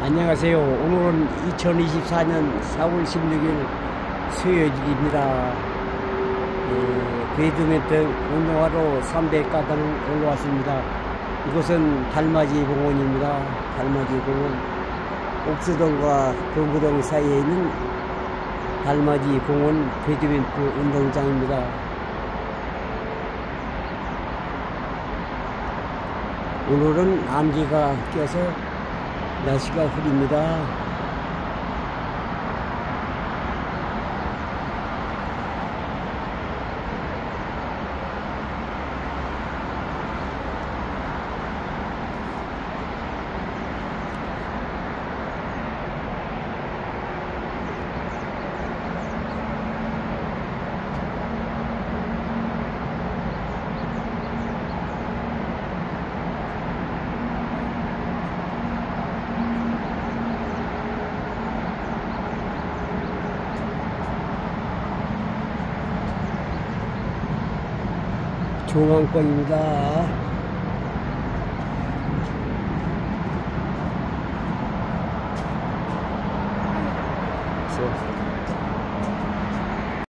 안녕하세요. 오늘은 2024년 4월 16일 수요일입니다. 배드민턴 운동하러 300가닥 올라왔습니다. 이곳은 달맞이 공원입니다. 달맞이 공원. 옥수동과 경부동 사이에 있는 달맞이 공원 배드민턴 운동장입니다. 오늘은 안개가 껴서 날씨가 흐립니다. 종안권입니다.